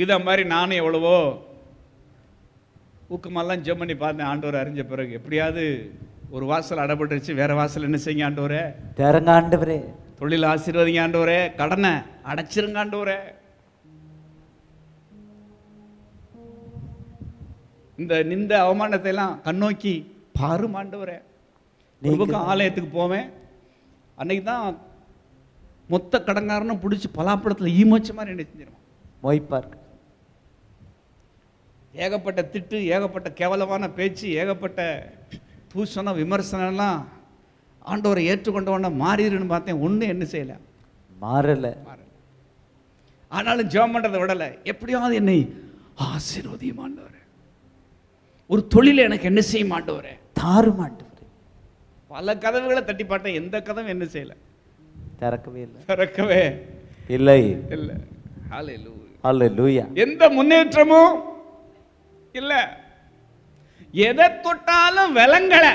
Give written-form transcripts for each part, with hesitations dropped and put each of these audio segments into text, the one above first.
இதை மாதிரி நானும் எவ்வளவோ ஊக்கமெல்லாம் ஜெபம் பண்ணி பார்த்தேன். ஆண்டவர் அறிஞ்ச பிறகு எப்படியாவது ஒரு வாசல் அடப்பட்டுருச்சு, வேற வாசல் என்ன செய்யுங்க ஆண்டவரே, திறங்க ஆண்டவரே, தொழில் ஆசீர்வதிங்க ஆண்டவரே, கடனை அடைச்சிருங்க ஆண்டவரே. இந்த அவமானத்தை எல்லாம் கண்ணோக்கி பாரும் ஆண்டவரே. ஒரு பக்கம் ஆலயத்துக்கு போவேன், அன்னைக்கு தான் மொத்த கடங்காரனும் பிடிச்சி பலாப்பழத்தில் ஈமோச்ச மாதிரி என்ன செஞ்சிருவான், மொய்ப்பார். ஏகப்பட்ட திட்டு, ஏகப்பட்ட கேவலமான பேச்சு, ஏகப்பட்ட தூஷணம், விமர்சனம்லாம் ஆண்டவரை ஏற்றுக்கொண்டவன மாறிடுன்னு பார்த்தேன். ஒன்றும் என்ன செய்யலை, மாறலை. ஆனாலும் ஜெபம் பண்ணுறதை விடலை. எப்படியாவது என்னை ஆசீர்வதியும் ஆண்டவரே, ஒரு தொழில் எனக்கு என்ன செய்ய மாட்டவரே, தாரும் ஆண்டவரே. பல கதவுகளை தட்டி பார்த்தேன், எந்த கதவும் என்ன செய்யலை, திறக்கவே இல்லை, திறக்கவே இல்லை. இல்லை. ஹல்லேலூயா. எந்த முன்னேற்றமும் இல்லை. எதை தொட்டாலும் விளங்கல.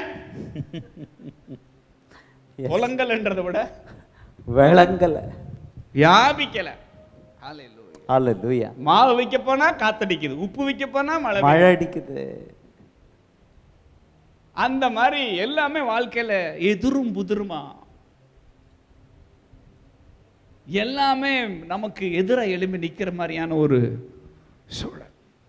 புலங்கல்ன்றதை விட விளங்கல, வியாபிக்கல. ஹல்லேலூயா. மாவு வைக்க போனா காத்தடிக்குது, உப்பு வைக்க போனா மழை அடிக்குது. அந்த மாதிரி எல்லாமே வாழ்க்கையில எதிரும் புதிருமா, எல்லாமே நமக்கு எதிராக எழும்பி நிக்கிற மாதிரியான ஒரு சூழல்.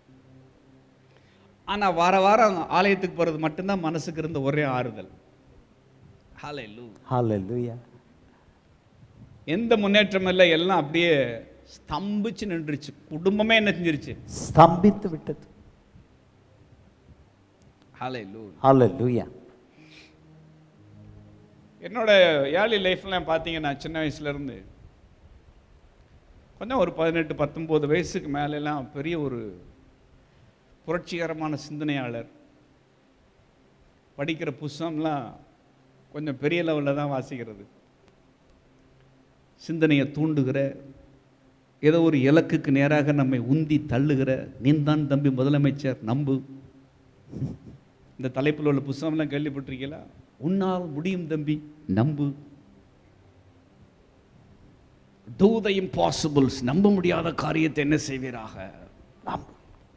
ஆனா வார வாரம் ஆலயத்துக்கு போறது மட்டும்தான் மனசுக்கு இருந்த ஒரே ஆறுதல். ஹல்லேலூயா. எந்த முன்னேற்றம் இல்லை, எல்லாம் அப்படியே ஸ்தம்பிச்சு நின்றுச்சு. குடும்பமே என்ன செஞ்சிருச்சு, ஸ்தம்பித்து விட்டது. ஹல்லேலூயா. என்னோட ஏர்லி லைஃப்ல பார்த்தீங்கன்னா சின்ன வயசுல இருந்து கொஞ்சம் ஒரு 18-19 வயசுக்கு மேலெல்லாம் பெரிய ஒரு புரட்சிகரமான சிந்தனையாளர். படிக்கிற புஸ்தகம்லாம் கொஞ்சம் பெரிய லெவலில் தான் வாசிக்கிறது. சிந்தனையை தூண்டுகிற, ஏதோ ஒரு இலக்குக்கு நேராக நம்மை உந்தி தள்ளுகிற, நீந்தான் தம்பி முதலமைச்சர் நம்பு, இந்த தலைப்பில் உள்ள புஸ்தகம்லாம் கேள்விப்பட்டிருக்கீங்களா? உன்னால் முடியும் தம்பி நம்பு, do the impossibles, நம்ப முடியாத காரியத்தை என்ன செய்வீராக நம்பு.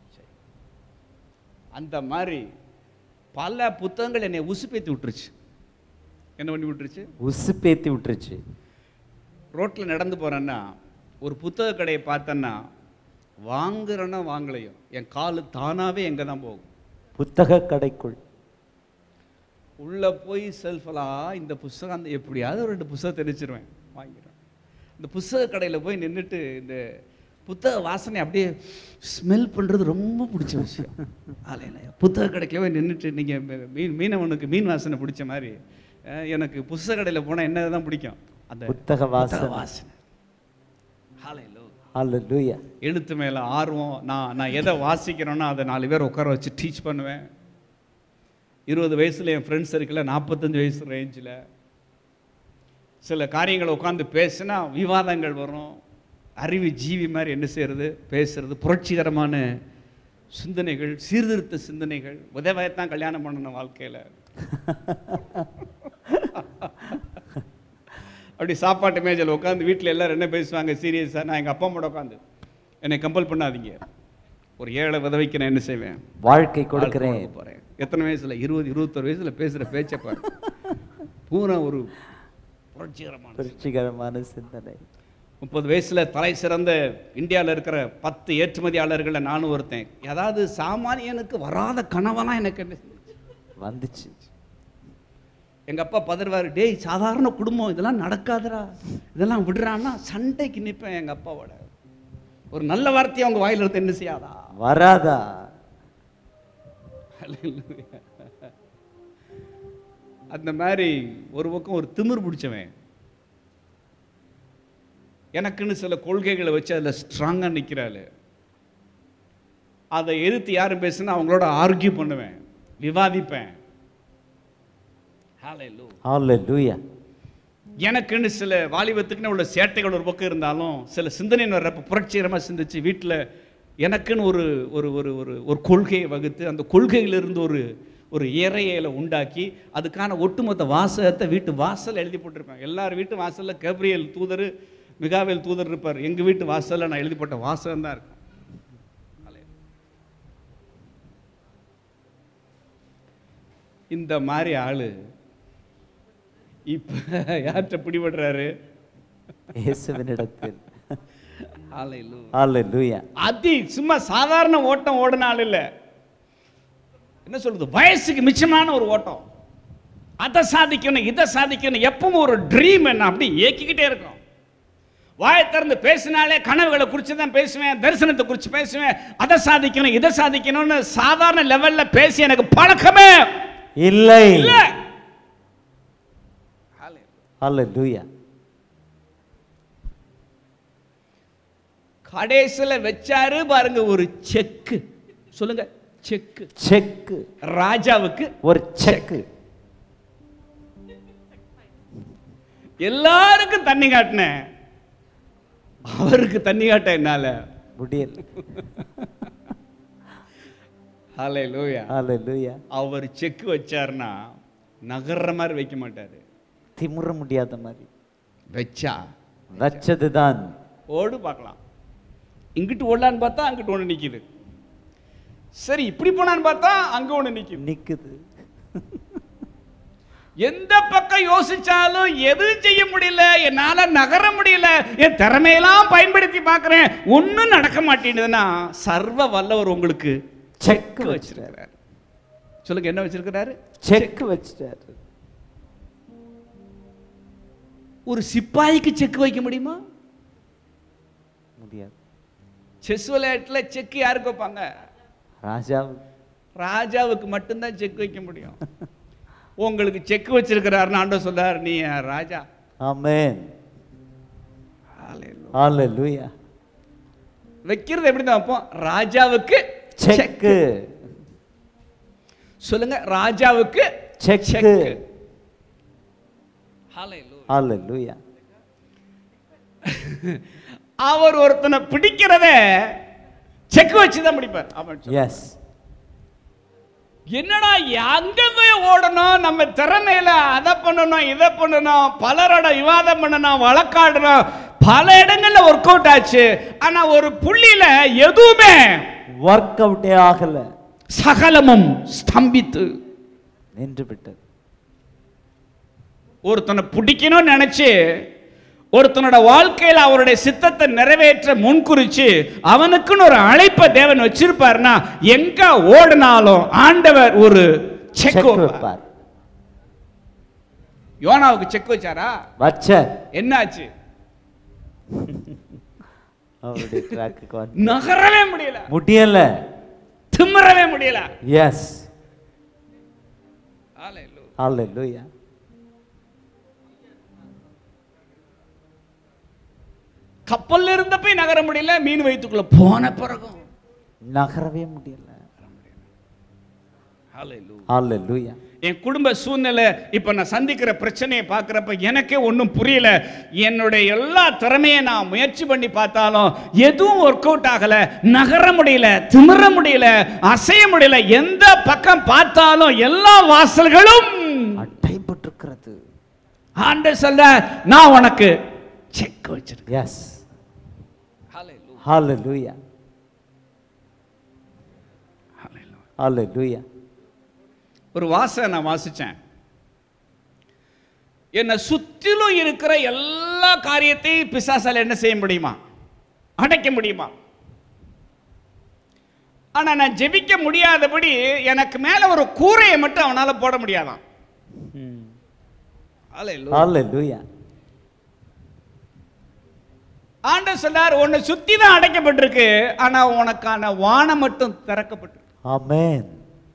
அந்த மாதிரி பல புத்தகங்கள் என்னை உசுப்பேத்தி விட்டுருச்சு. என்ன பண்ணி விட்டுருச்சு? உசுப்பேத்தி விட்டுருச்சு. ரோட்டில் நடந்து போகிறேன்னா ஒரு புத்தக கடையை பார்த்தேன்னா வாங்குறேன்னா வாங்கலையோ என் காலு தானாகவே எங்கே தான் போகும், புத்தக கடைக்குள். உள்ளே போய் செல்ஃபெல்லாம் இந்த புஸ்தகம் அந்த எப்படியாவது ஒரு 2 புத்தகம் தெரிஞ்சிருவேன், வாங்கிடுவேன். இந்த புத்தக கடையில் போய் நின்றுட்டு இந்த புத்தக வாசனை அப்படியே ஸ்மெல் பண்ணுறது ரொம்ப பிடிச்ச விஷயம். புத்தக கடைக்கு போய் நின்றுட்டு நீங்கள் மீனவனுக்கு மீன் வாசனை பிடிச்ச மாதிரி எனக்கு புத்தக கடையில் போனால் என்ன தான் பிடிக்கும், அந்த புத்தக வாசனை. ஹல்லேலூயா. எழுத்து மேலே ஆர்வம். நான் எதை வாசிக்கிறேன்னா அதை 4 பேர் உட்கார வச்சு டீச் பண்ணுவேன். 20 வயசில் என் ஃப்ரெண்ட்ஸ் சர்க்கிளில் 45 வயசு ரேஞ்சில் சில காரியங்களை உட்காந்து பேசினா விவாதங்கள் வரும். அறிவு ஜீவி மாதிரி என்ன செய்யறது, பேசுறது, புரட்சிகரமான சிந்தனைகள், சீர்திருத்த சிந்தனைகள். உதவியத்தான் கல்யாணம் பண்ணணும் வாழ்க்கையில். அப்படி சாப்பாட்டு மேஜில் உட்காந்து வீட்டில் எல்லாரும் என்ன பேசுவாங்க சீரியஸாக, நான் எங்கள் அப்பா அம்மாவோட உட்காந்து என்னை கம்பல் பண்ணாதீங்க, ஒரு 7 விதவைக்கு நான் என்ன செய்வேன், வாழ்க்கை கொடுக்குறேன் போகிறேன். எத்தனை வயசில், 20-21 வயசில் பேசுகிற பேச்சை பாரு, பூரா ஒரு புரட்சிகரமான சிந்தனை. 30 வயசில் தலை சிறந்த இந்தியாவில் இருக்கிற 10 ஏற்றுமதியாளர்களில் நானும் ஒருத்தன். ஏதாவது சாமானியனுக்கு வராத கனவெல்லாம் எனக்கு என்ன வந்துச்சு. எங்கள் அப்பா பதறுவார், டேய் சாதாரண குடும்பம், இதெல்லாம் நடக்காதரா, இதெல்லாம் விடுறான்னா சண்டைக்கு நிற்பேன் எங்கள் அப்பாவோட. ஒரு நல்ல வார்த்தையை அவங்க வாயில் எடுத்து என்ன செய்யாதா, வராதா. அந்த மாதிரி ஒரு பக்கம் ஒரு திமிர் பிடிச்சவன். எனக்குன்னு சில கொள்கைகளை வச்சு அதில் ஸ்ட்ராங்காக நிற்கிறாள். அதை எதிர்த்து யாரும் பேசுனா அவங்களோட ஆர்கியூ பண்ணுவேன், விவாதிப்பேன். ஹல்லேலூயா. எனக்குன்னு சில வாலிபத்துக்குன்னு உள்ள சேட்டைகள் ஒரு பக்கம் இருந்தாலும் சில சிந்தனை வர்றப்ப புரட்சிகரமாக சிந்திச்சு வீட்டில் எனக்குன்னு ஒரு ஒரு ஒரு ஒரு ஒரு கொள்கையை வகுத்து அந்த கொள்கையிலிருந்து ஒரு இறையில உண்டாக்கி அதுக்கான ஒட்டுமொத்த வாசகத்தை வீட்டு வாசல் எழுதி போட்டிருப்பேன். எல்லார் வீட்டு வாசலில் கேப்ரியல் தூதர், மிகாவேல் தூதர் இருப்பார். எங்கள் வீட்டு வாசலில் நான் எழுதி போட்ட வாசகம் தான் இருக்கும். இந்த மாதிரி ஆளு இப்ப யார்கிட்ட பிடிபடுறாரு? இயேசுவினிடத்தில். ஹalleluya. ஹalleluya. சும்மா சாதாரண ஓட்டம் ஓடின ஆள் இல்ல. என்ன சொல்றது, வயசுக்கு மிச்சமான ஒரு ஓட்டம். அதை சாதிக்கணும் இதை சாதிக்கணும், எப்பவும் ஒரு ட்ரீம் என்ன அப்படி ஏக்கிக்கிட்டே இருக்கும். வாயை திறந்து பேசினாலே கனவுகளை குறித்து தான் பேசுவேன், தரிசனத்தை குறித்து பேசுவேன். அதை சாதிக்கணும் இதை சாதிக்கணும்னு சாதாரண லெவல்ல பேசி எனக்கு பழக்கமே இல்லை. இல்ல. ஹalleluya. கடைசில வச்சாரு பாருங்க ஒரு செக். சொல்லுங்க, செக். செக். ராஜாவுக்கு ஒரு செக். எல்லாருக்கும் தண்ணி காட்டினேன், அவருக்கு தண்ணி காட்ட என்னால முடியல. ஹalleluya. ஹalleluya. அவர் செக் வச்சாருன்னா நகர்ற மாதிரி வைக்க மாட்டாரு, திமுற முடியாத மாதிரி வச்சதுதான். ஓடு பார்க்கலாம். இங்கிட்டு ஓடலான்னு பார்த்தா அங்கிட்டு ஒண்ணு நிக்குது. சரி இப்படி போனான்னு பார்த்தா அங்க ஒண்ணு நிக்குது. எந்த பக்கம் யோசிச்சாலும் எதுவும் செய்ய முடியல, என்னால நகர முடியல, என் திறமையெல்லாம் பயன்படுத்தி பார்க்கிறேன், ஒன்னும் நடக்க மாட்டேங்குதுன்னா சர்வ வல்லவர் உங்களுக்கு செக் வச்சிருக்கிறார். சொல்லுங்க, என்ன வச்சிருக்கிறாரு? செக் வச்சிட்டாரு. ஒரு சிப்பாய்க்கு செக் வைக்க முடியுமா? முடியாது. செஸ் விளையாட்டுல செக் யாருக்கு வைப்பாங்க? ராஜாவுக்கு மட்டும்தான் செக் வைக்க முடியும். உங்களுக்கு செக் வச்சிருக்கிறாருன்னு ஆண்டவர் சொல்றார், நீ ராஜா. ஆமென். ஹalleluya. வைக்கிறது எப்படி தான் வைப்போம்? ராஜாவுக்கு செக். சொல்லுங்க, ராஜாவுக்கு செக். ஹalleluya. அவர் ஒருத்தனை பிடிக்கிறத செக் வச்சுதான் பிடிப்பார். எஸ். என்னடா அங்கங்க ஓடணும், நம்ம திறமையில அதை பண்ணணும் இதை பண்ணணும், பலரோட விவாதம் பண்ணணும், வழக்காடணும், பல இடங்கள்ல ஒர்க் அவுட் ஆச்சு. ஆனா ஒரு புள்ளியில எதுவுமே ஒர்க் அவுட்டே ஆகல, சகலமும் ஸ்தம்பித்து நின்று விட்டது. ஒருத்தனை பிடிக்கணும்னு நினைச்சு ஒருத்தனோட வாழ்க்கையில் அவருடைய சித்தத்தை நிறைவேற்ற முன்குறிச்சு அவனுக்குன்னு ஒரு அழைப்பை தேவன் வச்சிருப்பார்னா எங்க ஓடினாலும் ஆண்டவர் ஒரு செக் வைப்பார். யோனாவுக்கு செக் வச்சாரா? வச்சார். என்னாச்சு? அவருடைய ட்ராக்குக்கு நகரவே முடியல, திமிரவே முடியல. எஸ். ஹalleluya. கப்பல்ல இருந்தப்ப நகர முடியல, மீன் வயிற்றுக்குள்ள போன பிறகும் நகரவே முடியல. ஹalleluya. என் குடும்ப சூழ்நிலை இப்ப நான் சந்திக்கிற பிரச்சனையை பார்க்கிறப்ப எனக்கே ஒன்றும் புரியல. என்னுடைய எல்லா திறமையை நான் முயற்சி பண்ணி பார்த்தாலும் எதுவும் ஒர்க் அவுட் ஆகல, நகர முடியல, திமிர முடியல, அசைய முடியல. எந்த பக்கம் பார்த்தாலும் எல்லா வாசல்களும் அடைபட்டிருக்கிறது. ஆண்டவர் சொல்ற, நான் உனக்கு செக் வச்சிருக்கேன். எஸ். ஹalleluya. ஹalleluya. ஒரு வாசகம் நான் வாசிச்சேன். என்னை சுத்திலும் இருக்கிற எல்லா காரியத்தையும் பிசாசால என்ன செய்ய முடியுமா? அடைக்க முடியுமா? ஆனா நான் ஜெபிக்க முடியாதபடி எனக்கு மேல ஒரு கூரையை மட்டும் அவனால போட முடியாதான். ஹalleluya. ஆண்டவர் சொன்னார், உன்னை சுத்தி தான் அடைக்கப்பட்டிருக்கு, ஆனா உனக்கான வானம் மட்டும் திறக்கப்பட்டிருக்கு. ஆமென்.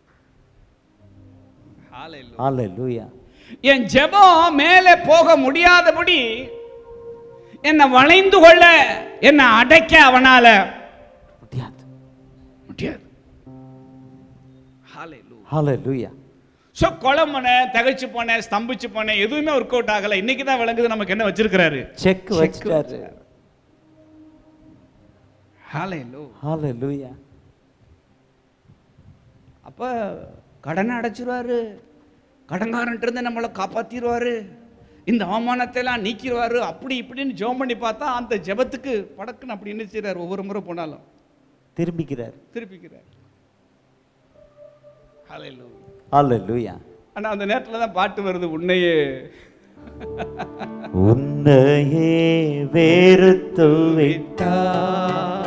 ஹalleluya. என் ஜெபம் மேலே போக முடியாதபடி என்னை வளைந்து கொள்ள, என்னை அடைக்க அவனால முடியாது. ஹalleluya. சோ குழம்புனேன், தகைச்சு போனேன், ஸ்தம்பிச்சு போனேன், எதுவுமே ஒர்க் அவுட் ஆகல. இன்னைக்கு தான் விளங்குது நமக்கு என்ன வச்சிருக்கிறாரு. செக் வச்சிட்டாரு. ஹalleluya. அப்ப கடனை அடைச்சிருவாரு, கடன்காரன்ட்டு இருந்து நம்மளை காப்பாத்திடுவாரு, இந்த அவமானத்தை எல்லாம் நீக்கிடுவாரு, அப்படி இப்படின்னு ஜெபம் பண்ணி பார்த்தா அந்த ஜெபத்துக்கு படக்குன்னு அப்படி என்ன செய்றாரு? ஒவ்வொரு முறை போனாலும் திருப்பிக்கிறார். ஹalleluya. ஹalleluya. ஆனா அந்த நேரத்துல தான் பாட்டு வருது, உன்னையே உன்னையே வேறுத்து விட்டார்,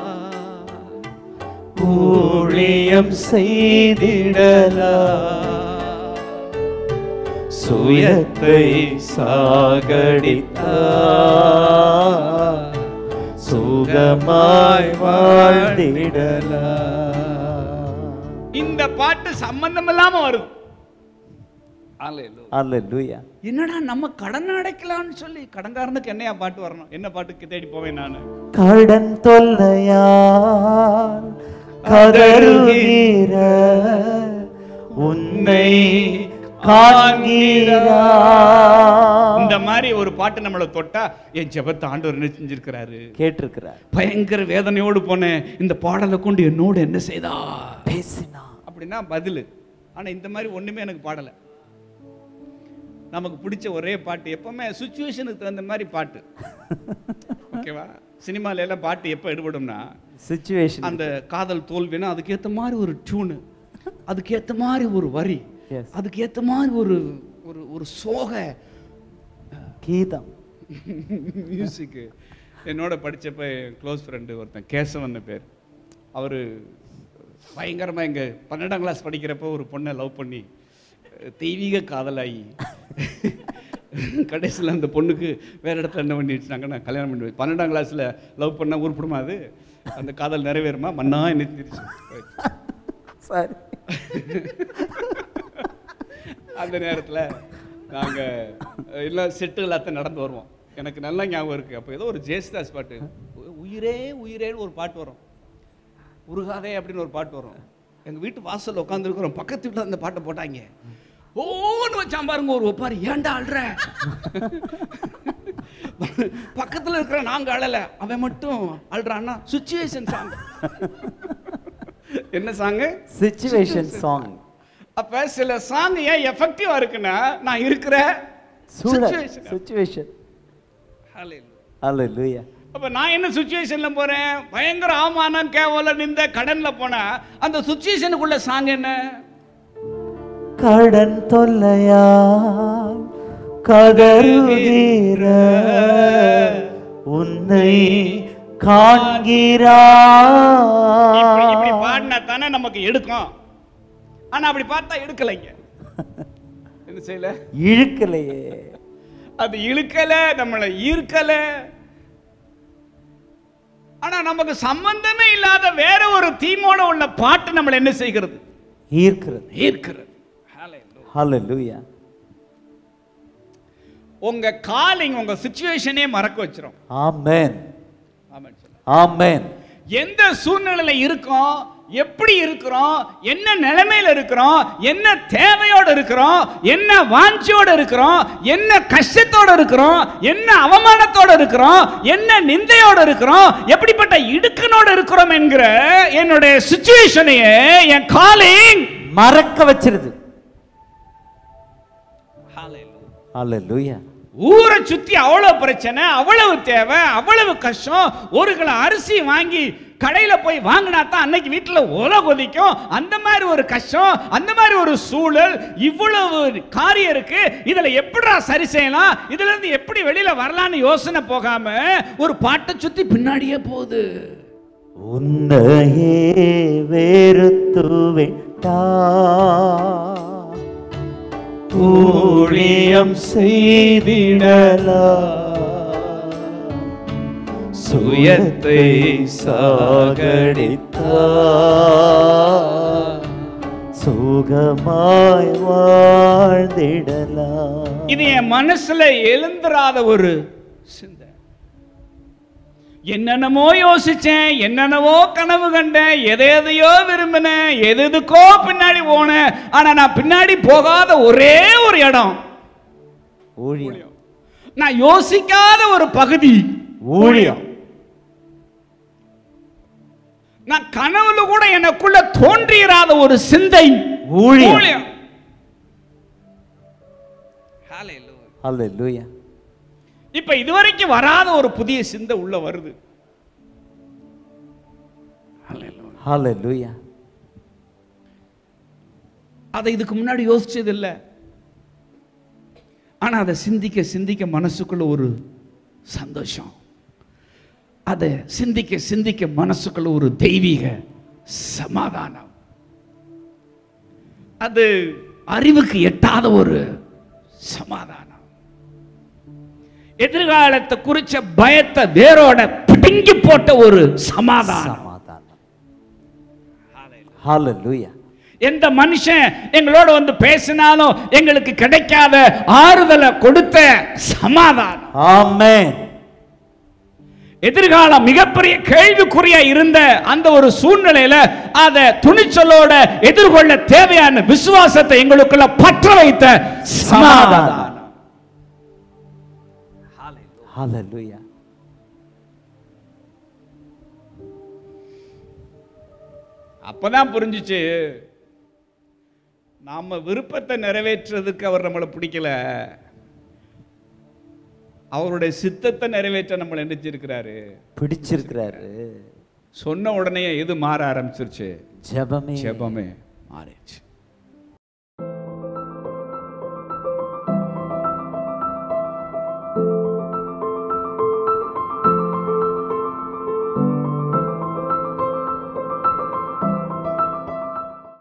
ஊழியம் செய்திடலாம், சுயத்தை சாகடித்தார், சுகமாய் வாழ்ந்திடலாம். இந்த பாட்டு சம்பந்தம் இல்லாம வருது. அல்லேலூயா. என்னடா நம்ம கடன் அடைக்கலாம்னு சொல்லி, கடன்காரனுக்கு என்னையா பாட்டு வரணும்? என்ன பாட்டுக்கு தேடி போவேன் நானு? கடன் தொல்லையால் கதறுகிற உன்னை காண்கிறார். இந்த மாதிரி ஒரு பாட்டு நம்மளை தொட்டா என் ஜெபத்தை ஆண்டவர் என்ன செஞ்சிருக்கிறாரு? கேட்டிருக்கிறார். பயங்கர வேதனையோடு போனேன், இந்த பாடலை கொண்டு என்னோடு என்ன செய்தா? பேசினா அப்படின்னா பதில். ஆனா இந்த மாதிரி ஒண்ணுமே எனக்கு பாடலை. நமக்கு பிடிச்ச ஒரே பாட்டு எப்பவுமே சுச்சுவேஷனுக்கு தகுந்த மாதிரி பாட்டு. ஓகேவா? சினிமால எல்லாம் பாட்டு எப்போ எடுபடும்னா, சிச்சுவேஷன், அந்த காதல் தோல்வினா அதுக்கேற்ற மாதிரி ஒரு டியூனு, அதுக்கேற்ற மாதிரி ஒரு வரி, அதுக்கேற்ற மாதிரி ஒரு ஒரு ஒரு சோக கீதம், மியூசிக்கு. என்னோட படித்தப்ப என் க்ளோஸ் ஃப்ரெண்டு ஒருத்தன், கேசவன் பேர். அவர் பயங்கரமாக எங்கள் 12ஆம் கிளாஸ் படிக்கிறப்போ ஒரு பொண்ணை லவ் பண்ணி தெய்வீக காதலாகி கடைசியில் அந்த பொண்ணுக்கு வேறு இடத்துல என்ன பண்ணி வச்சுனாங்கன்னா கல்யாணம் பண்ணி 12ஆம் கிளாஸில் லவ் பண்ணால் உருப்பிடுமா? அது அந்த காதல் நிறைவேறுமா? மண்ணா என்ன தெரிச்சு சரி. அந்த நேரத்தில் நாங்கள் எல்லாம் செட்டு எல்லாத்தையும் நடந்து வருவோம். எனக்கு நல்லா ஞாபகம் இருக்குது. அப்போ ஏதோ ஒரு ஜேசுதாஸ் பாட்டு, உயிரே உயிரேன்னு ஒரு பாட்டு வரும், உருகாதே அப்படின்னு ஒரு பாட்டு வரும். எங்கள் வீட்டு வாசலில் உட்காந்துருக்குறோம், பக்கத்து வீட்டில் அந்த பாட்டை போட்டாங்க. ஓன்னு வச்சான் பாருங்க ஒரு ஒப்பாரி, ஏன்டா அழுற? பக்கத்தில் இருக்கிற நாங்கள் அழலை, அவன் மட்டும் அழுறான்னா. Situation song. என்ன சாங்கு? Situation song. அப்ப சில சாங் ஏன் எஃபெக்டிவா இருக்குன்னா, நான் இருக்கிற சிச்சுவேஷன். ஹalleluya. அப்ப நான் என்ன சிச்சுவேஷன்ல போறேன்? பயங்கர அவமானம், கேவலம், இந்த கடன்ல போனா அந்த சிச்சுவேஷனுக்குள்ள சாங் என்ன? கடன் தொல்லையால் கதறுகிற உன்னை காண்கிறார். இப்படி பாடினா தானே நமக்கு எடுக்கும். ஆனா அப்படி பார்த்தா எடுக்கலைங்க. என்ன செய்யல? இழுக்கலையே. அது இழுக்கல, நம்மளை ஈர்க்கல. ஆனா நமக்கு சம்பந்தமே இல்லாத வேற ஒரு தீமோட உள்ள பாட்டு நம்மளை என்ன செய்கிறது? ஈர்க்கிறது. ஹalleluya. உங்க காலிங் உங்க சிச்சுவேஷனே மறக்க வச்சிரும். ஆமென். ஆமென். ஆமென். எந்த சூழ்நிலையில இருக்கோம், எப்படி இருக்கிறோம், என்ன நிலைமையில இருக்கிறோம், என்ன தேவையோடு இருக்கிறோம், என்ன வாஞ்சியோடு இருக்கிறோம், என்ன கஷ்டத்தோடு இருக்கிறோம், என்ன அவமானத்தோடு இருக்கிறோம், என்ன நிந்தையோடு இருக்கிறோம், எப்படிப்பட்ட இடுக்கனோடு இருக்கிறோம் என்கிற என்னுடைய சிச்சுவேஷனையே என் காலிங் மறக்க வச்சிருது. ஹalleluya. ஊரை சுத்தி அவ்வளவு பிரச்சனை, அவ்வளவு தேவை, அவ்வளவு கஷ்டம். ஒரு கிலோ அரிசி வாங்கி கடையில போய் வாங்கினா தான் அன்னைக்கு வீட்டில் ஒலை கொதிக்கும். அந்த மாதிரி ஒரு கஷ்டம், அந்த மாதிரி ஒரு சூழல், இவ்வளவு காரியம் இருக்கு. இதுல எப்படிடா சரி செய்யலாம், இதுல இருந்து எப்படி வெளியில வரலாம்னு யோசனை போகாம ஒரு பாட்டை சுத்தி பின்னாடியே போகுது. உன்னையே வேறுத்து விட்டார், ஊழியம் செய்திடலாம், சுயத்தை சாகடித்தார், சுகமாய் வாழ்ந்திடலாம். இது என் மனசுல எழுந்துராத ஒரு சிந்தை. என்னென்னமோ யோசிச்சேன், என்னென்னவோ கனவு கண்டேன், எதையோ விரும்பினேன், எதுக்கோ பின்னாடி போனேன். ஆனா நான் பின்னாடி போகாத ஒரே ஒரு இடம் ஊழியம். நான் யோசிக்காத ஒரு பகுதி ஊழியம். நான் கனவுல கூட எனக்குள்ள தோன்றிராத ஒரு சிந்தை ஊழியம். ஹalleluya. இப்ப இதுவரைக்கும் வராத ஒரு புதிய சிந்தை உள்ள வருது. ஹalleluya. அதை இதுக்கு முன்னாடி யோசிச்சது இல்ல. ஆனா அதை சிந்திக்க சிந்திக்க மனசுக்குள்ள ஒரு சந்தோஷம், அதை சிந்திக்க சிந்திக்க மனசுக்குள்ள ஒரு தெய்வீக சமாதானம், அது அறிவுக்கு எட்டாத ஒரு சமாதானம், எதிர்காலத்தை குறிச்ச பயத்தை வேரோட பிடுங்கி போட்ட ஒரு சமாதானம். ஹalleluya. எந்த மனுஷன் எங்களோட வந்து பேசினாலும் எங்களுக்கு கிடைக்காத ஆறுதலை கொடுத்த சமாதானம். ஆமென். எதிர்காலம் மிகப்பெரிய கேள்விக்குறியா இருந்த அந்த ஒரு சூழ்நிலையில அதை துணிச்சலோட எதிர்கொள்ள தேவையான விசுவாசத்தை எங்களுக்குள்ள பற்ற வைத்த சமாதானம். ஹalleluya. அப்பதான் புரிஞ்சிச்சு, நாம விருப்பத்தை நிறைவேற்றுறதுக்கு அவர் நம்மளை பிடிக்கல, அவருடைய சித்தத்தை நிறைவேற்ற நம்மளை நினைச்சிருக்கிறாரு, பிடிச்சிருக்கிறாரு. சொன்ன உடனே எது மாற ஆரம்பிச்சிருச்சு? ஜெபமே ஜெபமே மாறிடுச்சு.